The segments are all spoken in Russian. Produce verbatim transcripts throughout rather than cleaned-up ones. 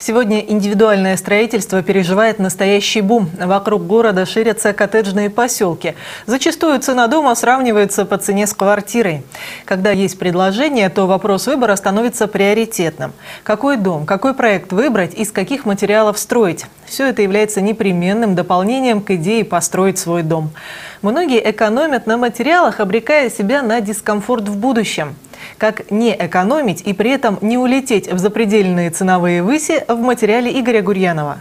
Сегодня индивидуальное строительство переживает настоящий бум. Вокруг города ширятся коттеджные поселки. Зачастую цена дома сравнивается по цене с квартирой. Когда есть предложение, то вопрос выбора становится приоритетным. Какой дом, какой проект выбрать, из каких материалов строить? Все это является непременным дополнением к идее построить свой дом. Многие экономят на материалах, обрекая себя на дискомфорт в будущем. Как не экономить и при этом не улететь в запредельные ценовые выси, в материале Игоря Гурьянова.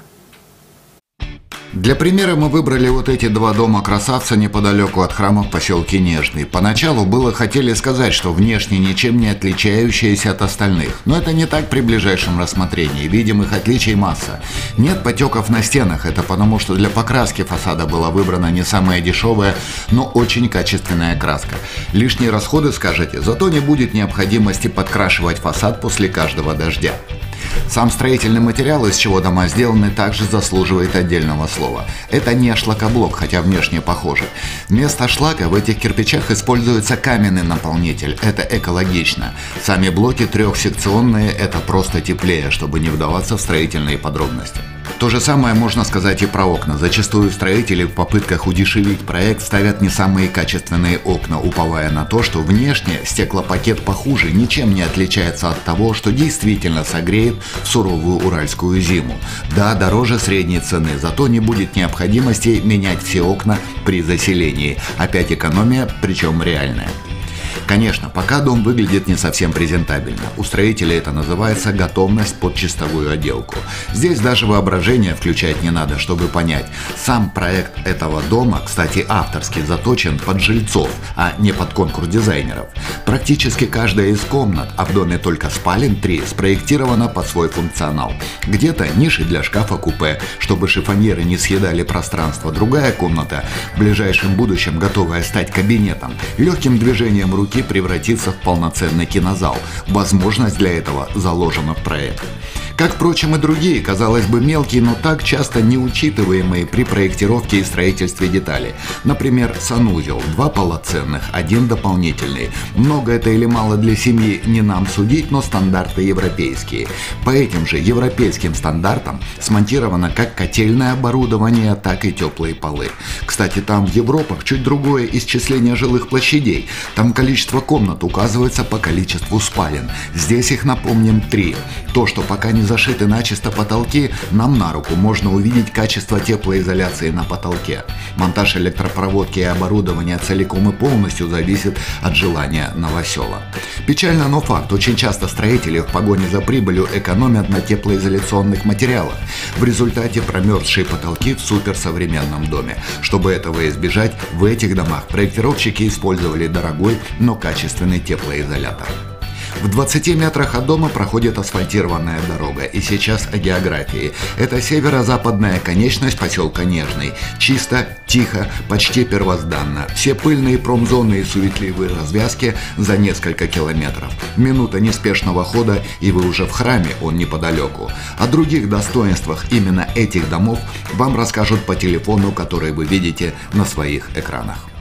Для примера мы выбрали вот эти два дома-красавца неподалеку от храма в поселке Нежный. Поначалу было хотели сказать, что внешне ничем не отличающиеся от остальных. Но это не так при ближайшем рассмотрении. Видимых отличий масса. Нет потеков на стенах. Это потому, что для покраски фасада была выбрана не самая дешевая, но очень качественная краска. Лишние расходы, скажете, зато не будет необходимости подкрашивать фасад после каждого дождя. Сам строительный материал, из чего дома сделаны, также заслуживает отдельного слова. Это не шлакоблок, хотя внешне похоже. Вместо шлака в этих кирпичах используется каменный наполнитель. Это экологично. Сами блоки трехсекционные, это просто теплее, чтобы не вдаваться в строительные подробности. То же самое можно сказать и про окна. Зачастую строители в попытках удешевить проект ставят не самые качественные окна, уповая на то, что внешне стеклопакет похуже ничем не отличается от того, что действительно согреет в суровую уральскую зиму. Да, дороже средней цены, зато не будет необходимости менять все окна при заселении. Опять экономия, причем реальная. Конечно, пока дом выглядит не совсем презентабельно. У строителей это называется готовность под чистовую отделку. Здесь даже воображение включать не надо, чтобы понять. Сам проект этого дома, кстати, авторский, заточен под жильцов, а не под конкурс дизайнеров. Практически каждая из комнат, а в доме только спален три, спроектирована под свой функционал. Где-то ниши для шкафа-купе, чтобы шифоньеры не съедали пространство. Другая комната, в ближайшем будущем готовая стать кабинетом, легким движением руки превратиться в полноценный кинозал. Возможность для этого заложена в проект. Как, впрочем, и другие, казалось бы, мелкие, но так часто неучитываемые при проектировке и строительстве детали. Например, санузел. Два полноценных, один дополнительный. Много это или мало для семьи, не нам судить, но стандарты европейские. По этим же европейским стандартам смонтировано как котельное оборудование, так и теплые полы. Кстати, там в Европах чуть другое исчисление жилых площадей. Там количество комнат указывается по количеству спален. Здесь их, напомним, три. То, что пока не зашиты начисто потолки, нам на руку. Можно увидеть качество теплоизоляции на потолке. Монтаж электропроводки и оборудования целиком и полностью зависит от желания новосела. Печально, но факт. Очень часто строители в погоне за прибылью экономят на теплоизоляционных материалах. В результате промерзшие потолки в суперсовременном доме. Чтобы этого избежать, в этих домах проектировщики использовали дорогой, но качественный теплоизолятор. В двадцати метрах от дома проходит асфальтированная дорога. И сейчас о географии. Это северо-западная конечность поселка Нежный. Чисто, тихо, почти первозданно. Все пыльные промзоны и суетливые развязки за несколько километров. Минута неспешного хода, и вы уже в храме, он неподалеку. О других достоинствах именно этих домов вам расскажут по телефону, который вы видите на своих экранах.